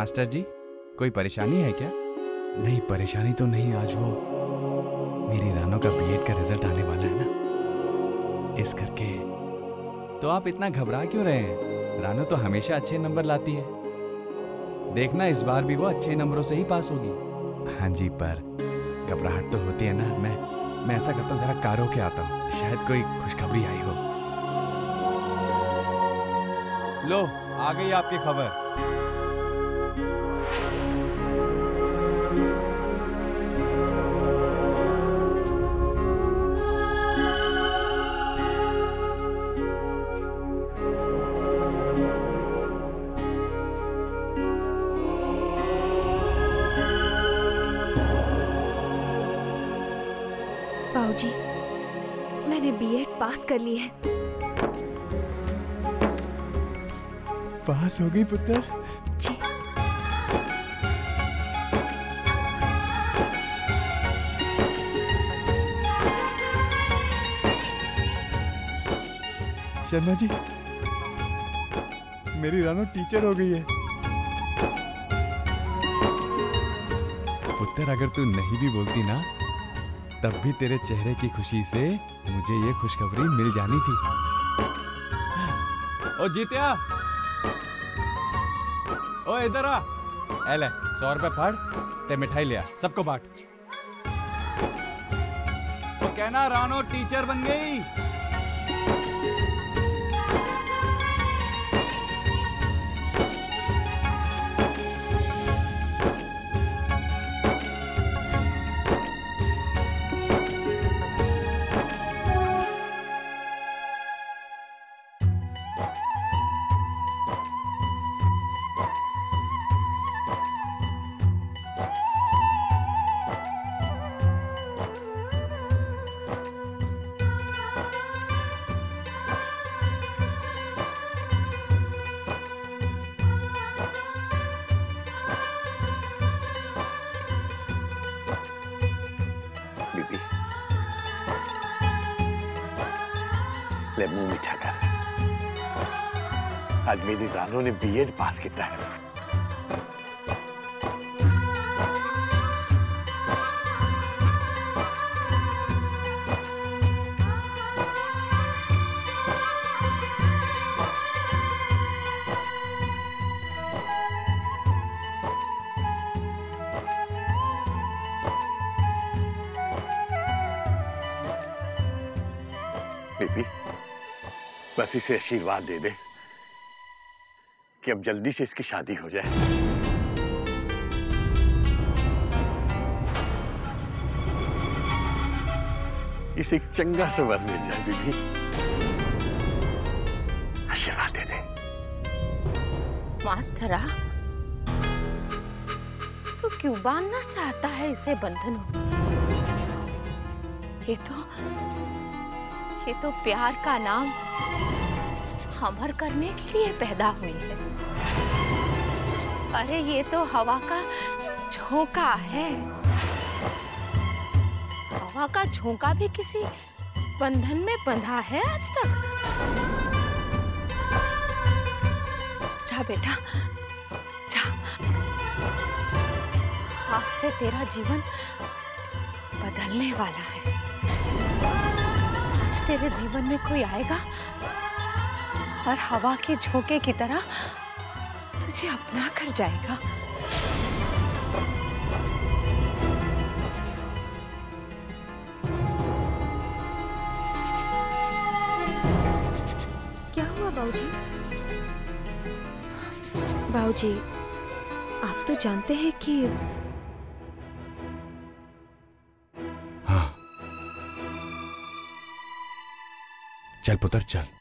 Master जी, कोई परेशानी है क्या? नहीं, परेशानी तो नहीं। आज वो मेरी रानो का बीएड का रिजल्ट आने वाला है ना, इस करके। तो आप इतना घबरा क्यों रहे हैं? रानो तो हमेशा अच्छे नंबर लाती है। देखना इस बार भी वो अच्छे नंबरों से ही पास होगी। हाँ जी, पर घबराहट तो होती है ना। मैं ऐसा करता हूँ, जरा कार होके आता हूँ, शायद कोई खुशखबरी आई हो। लो, आ गई आपकी खबर। बाबूजी, मैंने बीएड पास कर ली है। पास हो गई पुत्र? जी। शर्मा जी, मेरी रानो टीचर हो गई है। पुत्र, अगर तू नहीं भी बोलती ना, तब भी तेरे चेहरे की खुशी से मुझे ये खुशखबरी मिल जानी थी। ओ जीत्या, ओ इधर आ। ले 100 रुपए फाड़, ते मिठाई ले आ, सबको बांट। ओ कहना रानो टीचर बन गई। ले मुंह मीठा कर। आज मेरी रानो ने बीएड पास किया है। बेबी, बस इसे आशीर्वाद दे दे कि अब जल्दी से इसकी शादी हो जाए। इसे एक चंगा सा वर मिल जाए। बेबी, आशीर्वाद दे दे। मास्टरा, तू क्यों बांधना चाहता है इसे बंधनों में? ये तो प्यार का नाम अमर करने के लिए पैदा हुई है। अरे ये तो हवा का झोंका है। हवा का झोंका भी किसी बंधन में बंधा है आज तक? जा बेटा, जा। आज से तेरा जीवन बदलने वाला है। आज तेरे जीवन में कोई आएगा और हवा के झोंके की तरह तुझे अपना कर जाएगा। क्या हुआ बाबूजी? बाबूजी, आप तो जानते हैं कि हाँ, चल पुत्र चल।